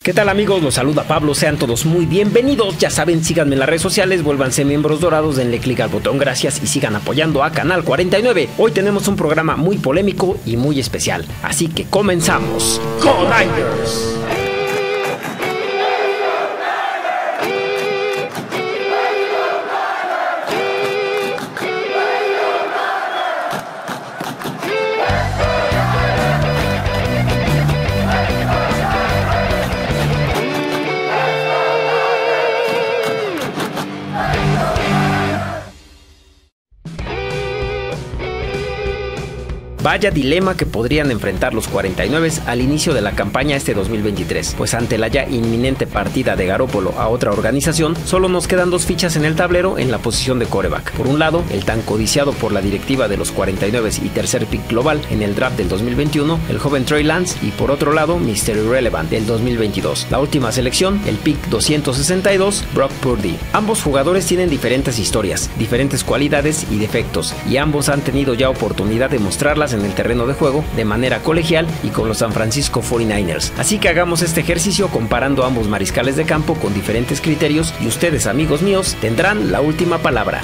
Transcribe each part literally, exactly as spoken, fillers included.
¿Qué tal amigos? Los saluda Pablo, sean todos muy bienvenidos. Ya saben, síganme en las redes sociales, vuélvanse miembros dorados, denle clic al botón gracias y sigan apoyando a Canal cuarenta y nueve. Hoy tenemos un programa muy polémico y muy especial, así que comenzamos. ¡Go Niners! Vaya dilema que podrían enfrentar los cuarenta y nueve al inicio de la campaña este dos mil veintitrés, pues ante la ya inminente partida de Garoppolo a otra organización, solo nos quedan dos fichas en el tablero en la posición de quarterback. Por un lado, el tan codiciado por la directiva de los cuarenta y nueve y tercer pick global en el draft del dos mil veintiuno, el joven Trey Lance, y por otro lado, mister Irrelevant del dos mil veintidós. La última selección, el pick doscientos sesenta y dos, Brock Purdy. Ambos jugadores tienen diferentes historias, diferentes cualidades y defectos, y ambos han tenido ya oportunidad de mostrarlas en el terreno de juego de manera colegial y con los San Francisco cuarenta y nueve ers. Así que hagamos este ejercicio comparando ambos mariscales de campo con diferentes criterios y ustedes, amigos míos, tendrán la última palabra.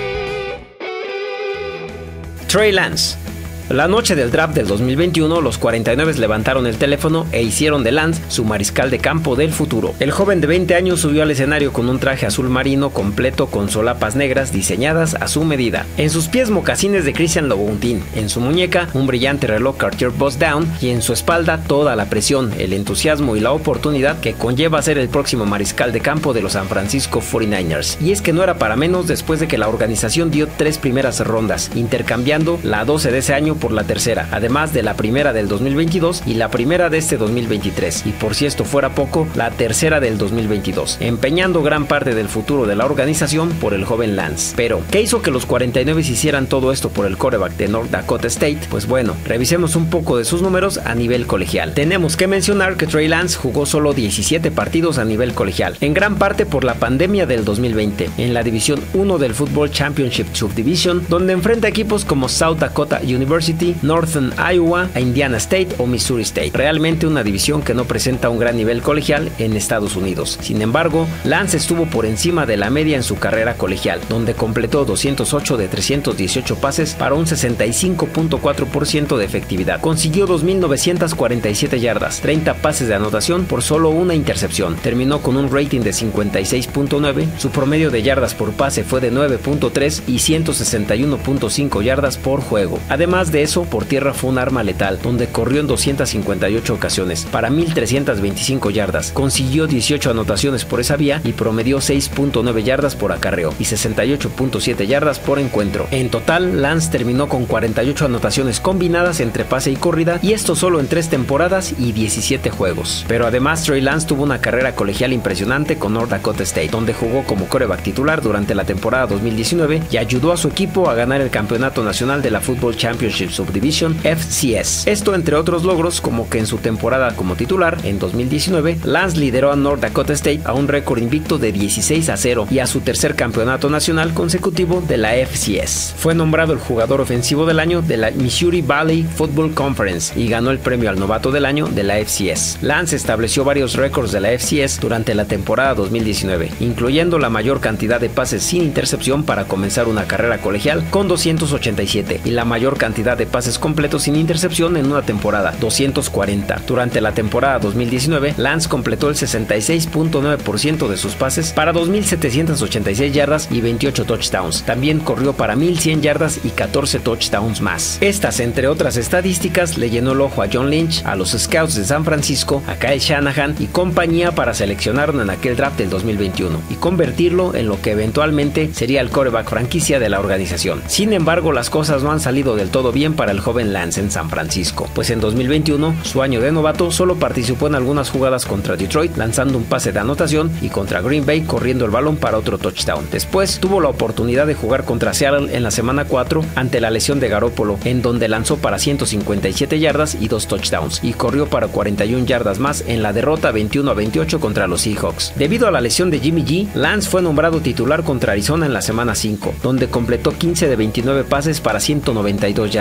Trey Lance. La noche del draft del dos mil veintiuno, los cuarenta y nueve levantaron el teléfono e hicieron de Lance su mariscal de campo del futuro. El joven de veinte años subió al escenario con un traje azul marino completo con solapas negras diseñadas a su medida. En sus pies mocasines de Christian Louboutin, en su muñeca un brillante reloj Cartier Bust Down y en su espalda toda la presión, el entusiasmo y la oportunidad que conlleva ser el próximo mariscal de campo de los San Francisco cuarenta y nueve ers. Y es que no era para menos después de que la organización dio tres primeras rondas, intercambiando la doce de ese año por la tercera, además de la primera del dos mil veintidós y la primera de este dos mil veintitrés, y por si esto fuera poco, la tercera del dos mil veintidós, empeñando gran parte del futuro de la organización por el joven Lance. Pero, ¿qué hizo que los cuarenta y nueve hicieran todo esto por el quarterback de North Dakota State? Pues bueno, revisemos un poco de sus números a nivel colegial. Tenemos que mencionar que Trey Lance jugó solo diecisiete partidos a nivel colegial, en gran parte por la pandemia del dos mil veinte, en la división uno del Football Championship Subdivision, donde enfrenta equipos como South Dakota University, Northern Iowa, Indiana State o Missouri State. Realmente una división que no presenta un gran nivel colegial en Estados Unidos. Sin embargo, Lance estuvo por encima de la media en su carrera colegial, donde completó doscientos ocho de trescientos dieciocho pases para un sesenta y cinco punto cuatro por ciento de efectividad. Consiguió dos mil novecientas cuarenta y siete yardas, treinta pases de anotación por solo una intercepción. Terminó con un rating de cincuenta y seis punto nueve, su promedio de yardas por pase fue de nueve punto tres y ciento sesenta y uno punto cinco yardas por juego. Además de eso, por tierra fue un arma letal, donde corrió en doscientas cincuenta y ocho ocasiones para mil trescientas veinticinco yardas, consiguió dieciocho anotaciones por esa vía y promedió seis punto nueve yardas por acarreo y sesenta y ocho punto siete yardas por encuentro. En total, Lance terminó con cuarenta y ocho anotaciones combinadas entre pase y corrida, y esto solo en tres temporadas y diecisiete juegos. Pero además, Trey Lance tuvo una carrera colegial impresionante con North Dakota State, donde jugó como quarterback titular durante la temporada dos mil diecinueve y ayudó a su equipo a ganar el campeonato nacional de la Football Championship Subdivision F C S. Esto entre otros logros, como que en su temporada como titular en dos mil diecinueve, Lance lideró a North Dakota State a un récord invicto de dieciséis a cero y a su tercer campeonato nacional consecutivo de la F C S. Fue nombrado el jugador ofensivo del año de la Missouri Valley Football Conference y ganó el premio al novato del año de la F C S. Lance estableció varios récords de la F C S durante la temporada dos mil diecinueve, incluyendo la mayor cantidad de pases sin intercepción para comenzar una carrera colegial con doscientos ochenta y siete y la mayor cantidad de pases completos sin intercepción en una temporada, doscientos cuarenta. Durante la temporada dos mil diecinueve, Lance completó el sesenta y seis punto nueve por ciento de sus pases para dos mil setecientas ochenta y seis yardas y veintiocho touchdowns. También corrió para mil cien yardas y catorce touchdowns más. Estas, entre otras estadísticas, le llenó el ojo a John Lynch, a los Scouts de San Francisco, a Kyle Shanahan y compañía para seleccionarlo en aquel draft del dos mil veintiuno y convertirlo en lo que eventualmente sería el quarterback franquicia de la organización. Sin embargo, las cosas no han salido del todo bien para el joven Lance en San Francisco, pues en dos mil veintiuno, su año de novato, solo participó en algunas jugadas contra Detroit lanzando un pase de anotación y contra Green Bay corriendo el balón para otro touchdown. Después tuvo la oportunidad de jugar contra Seattle en la semana cuatro ante la lesión de Garoppolo, en donde lanzó para ciento cincuenta y siete yardas y dos touchdowns y corrió para cuarenta y una yardas más en la derrota veintiuno a veintiocho contra los Seahawks. Debido a la lesión de Jimmy G, Lance fue nombrado titular contra Arizona en la semana cinco, donde completó quince de veintinueve pases para ciento noventa y dos yardas.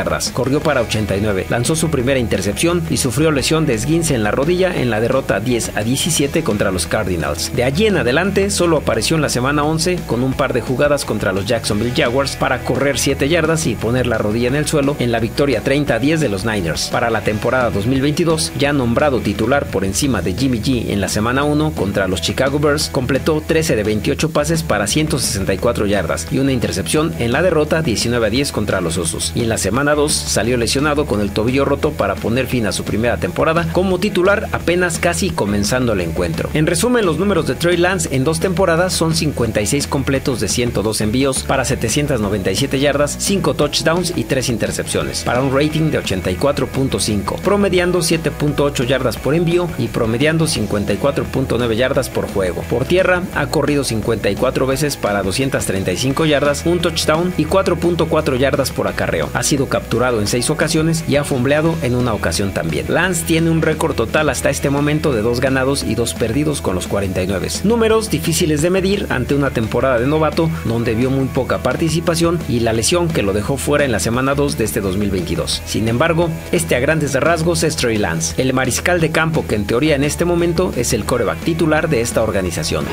yardas, corrió para ochenta y nueve, lanzó su primera intercepción y sufrió lesión de esguince en la rodilla en la derrota diez a diecisiete contra los Cardinals. De allí en adelante solo apareció en la semana once con un par de jugadas contra los Jacksonville Jaguars para correr siete yardas y poner la rodilla en el suelo en la victoria treinta a diez de los Niners. Para la temporada dos mil veintidós, ya nombrado titular por encima de Jimmy G en la semana uno contra los Chicago Bears, completó trece de veintiocho pases para ciento sesenta y cuatro yardas y una intercepción en la derrota diecinueve a diez contra los Osos. Y en la semana dos salió lesionado con el tobillo roto para poner fin a su primera temporada como titular, apenas casi comenzando el encuentro. En resumen, los números de Trey Lance en dos temporadas son cincuenta y seis completos de ciento dos envíos para setecientas noventa y siete yardas, cinco touchdowns y tres intercepciones, para un rating de ochenta y cuatro punto cinco, promediando siete punto ocho yardas por envío y promediando cincuenta y cuatro punto nueve yardas por juego. Por tierra, ha corrido cincuenta y cuatro veces para doscientas treinta y cinco yardas, un touchdown y cuatro punto cuatro yardas por acarreo. Ha sido capturado en seis ocasiones y ha fumbleado en una ocasión también. Lance tiene un récord total hasta este momento de dos ganados y dos perdidos con los cuarenta y nueve. Números difíciles de medir ante una temporada de novato donde vio muy poca participación y la lesión que lo dejó fuera en la semana dos de este dos mil veintidós. Sin embargo, este a grandes rasgos es Trey Lance, el mariscal de campo que en teoría en este momento es el quarterback titular de esta organización.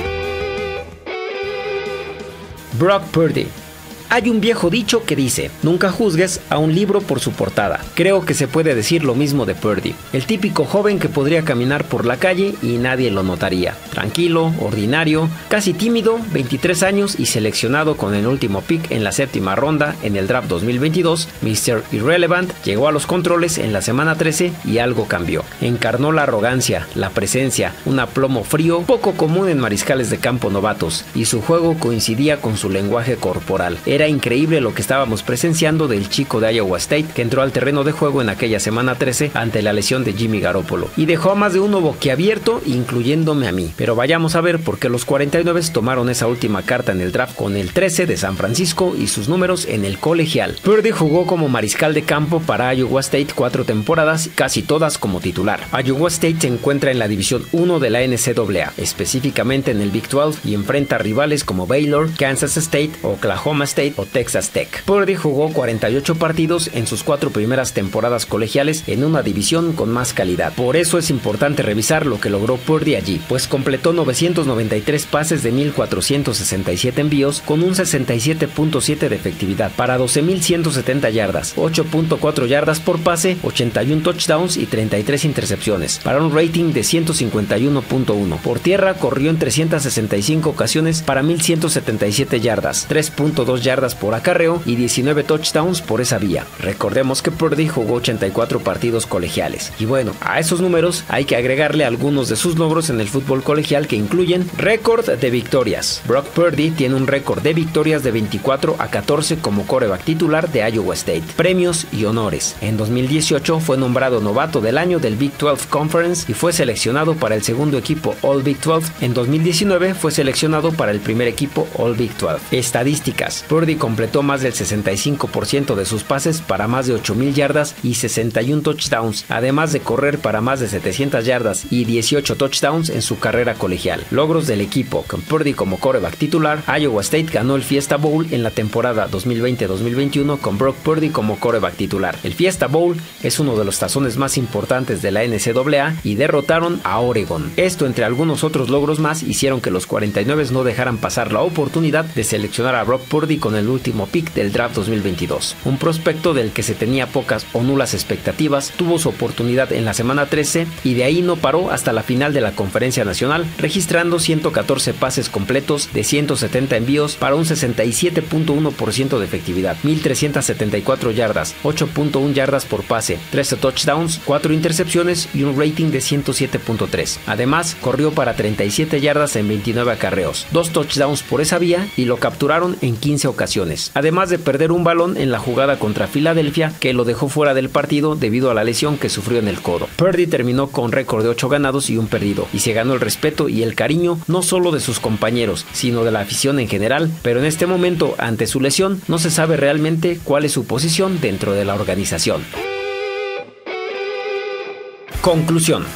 Brock Purdy. Hay un viejo dicho que dice: nunca juzgues a un libro por su portada. Creo que se puede decir lo mismo de Purdy, el típico joven que podría caminar por la calle y nadie lo notaría. Tranquilo, ordinario, casi tímido, veintitrés años y seleccionado con el último pick en la séptima ronda en el draft dos mil veintidós, mister Irrelevant llegó a los controles en la semana trece y algo cambió. Encarnó la arrogancia, la presencia, un aplomo frío poco común en mariscales de campo novatos, y su juego coincidía con su lenguaje corporal. Era Era increíble lo que estábamos presenciando del chico de Iowa State que entró al terreno de juego en aquella semana trece ante la lesión de Jimmy Garoppolo y dejó a más de uno boquiabierto, incluyéndome a mí. Pero vayamos a ver por qué los cuarenta y nueve tomaron esa última carta en el draft con el trece de San Francisco y sus números en el colegial. Purdy jugó como mariscal de campo para Iowa State cuatro temporadas, casi todas como titular. Iowa State se encuentra en la división uno de la N C A A, específicamente en el Big doce, y enfrenta rivales como Baylor, Kansas State, Oklahoma State o Texas Tech. Purdy jugó cuarenta y ocho partidos en sus cuatro primeras temporadas colegiales en una división con más calidad. Por eso es importante revisar lo que logró Purdy allí, pues completó novecientos noventa y tres pases de mil cuatrocientos sesenta y siete envíos con un sesenta y siete punto siete de efectividad para doce mil ciento setenta yardas, ocho punto cuatro yardas por pase, ochenta y uno touchdowns y treinta y tres intercepciones, para un rating de ciento cincuenta y uno punto uno. Por tierra corrió en trescientas sesenta y cinco ocasiones para mil ciento setenta y siete yardas, tres punto dos yardas por acarreo y diecinueve touchdowns por esa vía. Recordemos que Purdy jugó ochenta y cuatro partidos colegiales. Y bueno, a esos números hay que agregarle algunos de sus logros en el fútbol colegial que incluyen récord de victorias. Brock Purdy tiene un récord de victorias de veinticuatro a catorce como quarterback titular de Iowa State. Premios y honores. En dos mil dieciocho fue nombrado novato del año del Big doce Conference y fue seleccionado para el segundo equipo All Big doce. En dos mil diecinueve fue seleccionado para el primer equipo All Big doce. Estadísticas. Purdy completó más del sesenta y cinco por ciento de sus pases para más de ocho mil yardas y sesenta y uno touchdowns, además de correr para más de setecientas yardas y dieciocho touchdowns en su carrera colegial. Logros del equipo. Con Purdy como quarterback titular, Iowa State ganó el Fiesta Bowl en la temporada dos mil veinte dos mil veintiuno con Brock Purdy como quarterback titular. El Fiesta Bowl es uno de los tazones más importantes de la N C A A y derrotaron a Oregon. Esto, entre algunos otros logros más, hicieron que los cuarenta y nueve no dejaran pasar la oportunidad de seleccionar a Brock Purdy con el último pick del draft dos mil veintidós. Un prospecto del que se tenía pocas o nulas expectativas tuvo su oportunidad en la semana trece y de ahí no paró hasta la final de la Conferencia Nacional, registrando ciento catorce pases completos de ciento setenta envíos para un sesenta y siete punto uno por ciento de efectividad, mil trescientas setenta y cuatro yardas, ocho punto uno yardas por pase, trece touchdowns, cuatro intercepciones y un rating de ciento siete punto tres. Además, corrió para treinta y siete yardas en veintinueve acarreos, dos touchdowns por esa vía y lo capturaron en quince ocasiones. Además de perder un balón en la jugada contra Filadelfia que lo dejó fuera del partido debido a la lesión que sufrió en el codo. Purdy terminó con récord de ocho ganados y un perdido y se ganó el respeto y el cariño no solo de sus compañeros, sino de la afición en general, pero en este momento, ante su lesión, no se sabe realmente cuál es su posición dentro de la organización. Conclusión.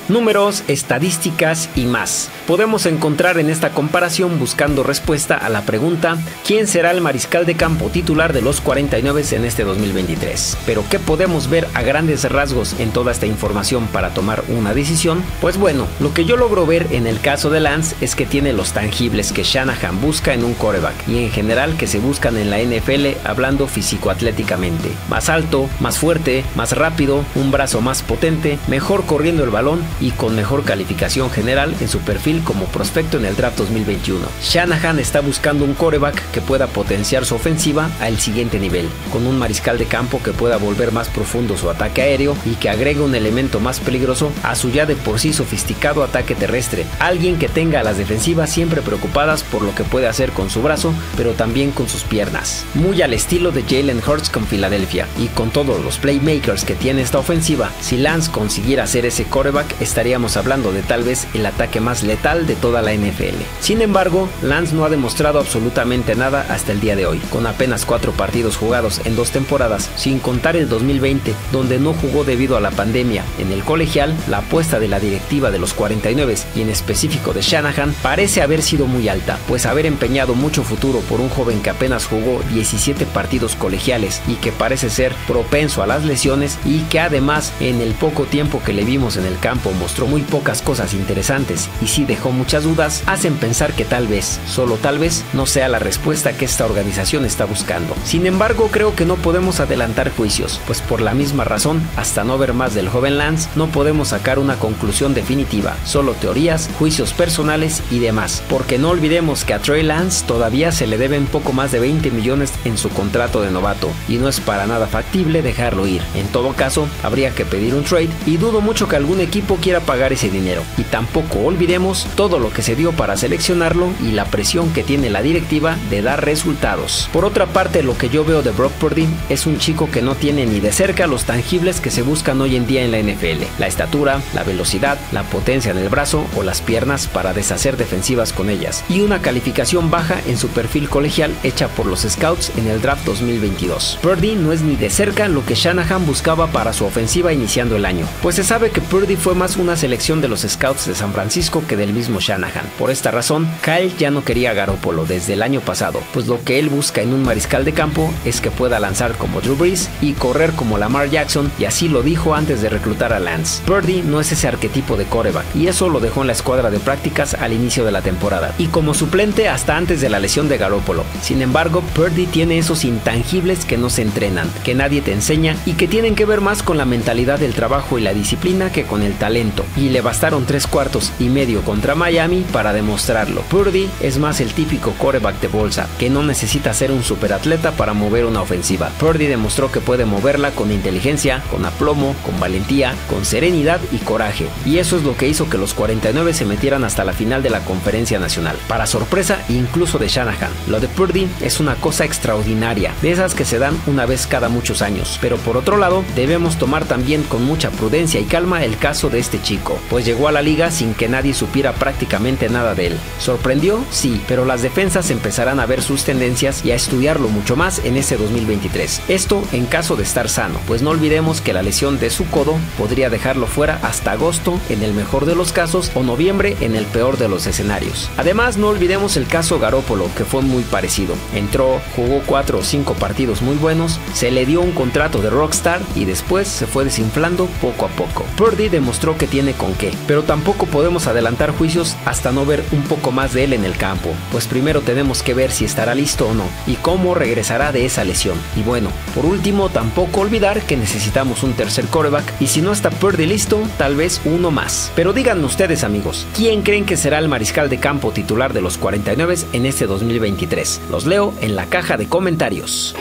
números, estadísticas y más. Podemos encontrar en esta comparación buscando respuesta a la pregunta ¿quién será el mariscal de campo titular de los cuarenta y nueve en este dos mil veintitrés? Pero ¿qué podemos ver a grandes rasgos en toda esta información para tomar una decisión? Pues bueno, lo que yo logro ver en el caso de Lance es que tiene los tangibles que Shanahan busca en un quarterback y en general que se buscan en la N F L hablando físico-atléticamente. Más alto, más fuerte, más rápido, un brazo más potente, mejor corriendo el balón y con mejor calificación general en su perfil como prospecto en el draft dos mil veintiuno. Shanahan está buscando un quarterback que pueda potenciar su ofensiva al siguiente nivel, con un mariscal de campo que pueda volver más profundo su ataque aéreo y que agregue un elemento más peligroso a su ya de por sí sofisticado ataque terrestre. Alguien que tenga a las defensivas siempre preocupadas por lo que puede hacer con su brazo, pero también con sus piernas. Muy al estilo de Jalen Hurts con Filadelfia, y con todos los playmakers que tiene esta ofensiva, si Lance consiguiera ser ese quarterback, estaríamos hablando de tal vez el ataque más letal de toda la N F L. Sin embargo, Lance no ha demostrado absolutamente nada hasta el día de hoy, con apenas cuatro partidos jugados en dos temporadas, sin contar el dos mil veinte, donde no jugó debido a la pandemia. En el colegial, la apuesta de la directiva de los cuarenta y nueve y en específico de Shanahan parece haber sido muy alta, pues haber empeñado mucho futuro por un joven que apenas jugó diecisiete partidos colegiales y que parece ser propenso a las lesiones y que además en el poco tiempo que le vimos en el campo mostró muy pocas cosas interesantes y sí dejó muchas dudas, hacen pensar que tal vez, solo tal vez, no sea la respuesta que esta organización está buscando. Sin embargo, creo que no podemos adelantar juicios, pues por la misma razón, hasta no ver más del joven Lance, no podemos sacar una conclusión definitiva, solo teorías, juicios personales y demás, porque no olvidemos que a Trey Lance todavía se le deben poco más de veinte millones en su contrato de novato y no es para nada factible dejarlo ir. En todo caso, habría que pedir un trade y dudo mucho que algún equipo quiera pagar ese dinero. Y tampoco olvidemos todo lo que se dio para seleccionarlo y la presión que tiene la directiva de dar resultados. Por otra parte, lo que yo veo de Brock Purdy es un chico que no tiene ni de cerca los tangibles que se buscan hoy en día en la N F L: la estatura, la velocidad, la potencia en el brazo o las piernas para deshacer defensivas con ellas, y una calificación baja en su perfil colegial hecha por los scouts en el draft dos mil veintidós. Purdy no es ni de cerca lo que Shanahan buscaba para su ofensiva iniciando el año, pues se sabe que Purdy fue más una selección de los scouts de San Francisco que del mismo Shanahan. Por esta razón, Kyle ya no quería a Garoppolo desde el año pasado, pues lo que él busca en un mariscal de campo es que pueda lanzar como Drew Brees y correr como Lamar Jackson, y así lo dijo antes de reclutar a Lance. Purdy no es ese arquetipo de quarterback, y eso lo dejó en la escuadra de prácticas al inicio de la temporada, y como suplente hasta antes de la lesión de Garoppolo. Sin embargo, Purdy tiene esos intangibles que no se entrenan, que nadie te enseña y que tienen que ver más con la mentalidad del trabajo y la disciplina que con el talento, y le bastaron tres cuartos y medio contra Miami para demostrarlo. Purdy es más el típico quarterback de bolsa, que no necesita ser un superatleta para mover una ofensiva. Purdy demostró que puede moverla con inteligencia, con aplomo, con valentía, con serenidad y coraje, y eso es lo que hizo que los cuarenta y nueve se metieran hasta la final de la Conferencia Nacional, para sorpresa incluso de Shanahan. Lo de Purdy es una cosa extraordinaria, de esas que se dan una vez cada muchos años, pero por otro lado debemos tomar también con mucha prudencia y calma el caso de este chico, pues llegó a la liga sin que nadie supiera prácticamente nada de él. ¿Sorprendió? Sí, pero las defensas empezarán a ver sus tendencias y a estudiarlo mucho más en este dos mil veintitrés. Esto en caso de estar sano, pues no olvidemos que la lesión de su codo podría dejarlo fuera hasta agosto en el mejor de los casos o noviembre en el peor de los escenarios. Además, no olvidemos el caso Garoppolo, que fue muy parecido. Entró, jugó cuatro o cinco partidos muy buenos, se le dio un contrato de rockstar y después se fue desinflando poco a poco. Purdy demostró que tiene con qué, pero tampoco podemos adelantar juicios hasta no ver un poco más de él en el campo, pues primero tenemos que ver si estará listo o no y cómo regresará de esa lesión. Y bueno, por último, tampoco olvidar que necesitamos un tercer quarterback, y si no está Purdy listo, tal vez uno más. Pero díganme ustedes, amigos, ¿quién creen que será el mariscal de campo titular de los cuarenta y nueve en este dos mil veintitrés? Los leo en la caja de comentarios.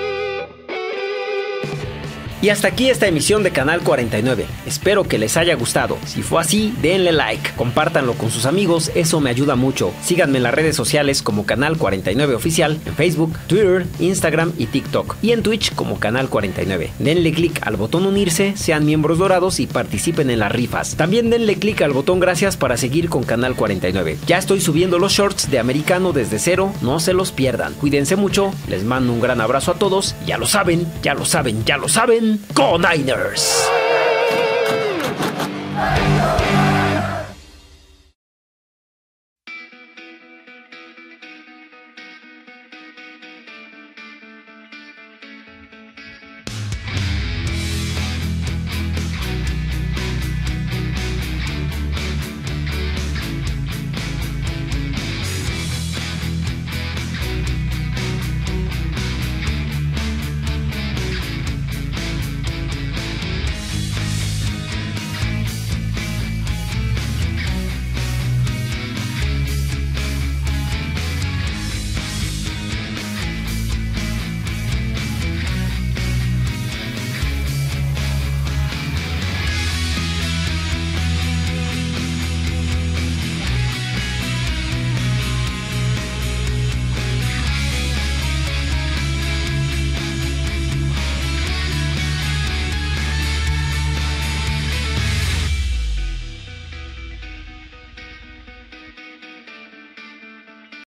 Y hasta aquí esta emisión de Canal cuarenta y nueve. Espero que les haya gustado. Si fue así, denle like, compártanlo con sus amigos, eso me ayuda mucho. Síganme en las redes sociales como Canal cuarenta y nueve Oficial, en Facebook, Twitter, Instagram y TikTok, y en Twitch como Canal cuarenta y nueve. Denle click al botón unirse, sean miembros dorados y participen en las rifas. También denle click al botón gracias para seguir con Canal cuarenta y nueve. Ya estoy subiendo los shorts de americano desde cero, no se los pierdan. Cuídense mucho, les mando un gran abrazo a todos. Ya lo saben, ya lo saben, ya lo saben. ¡Go Niners!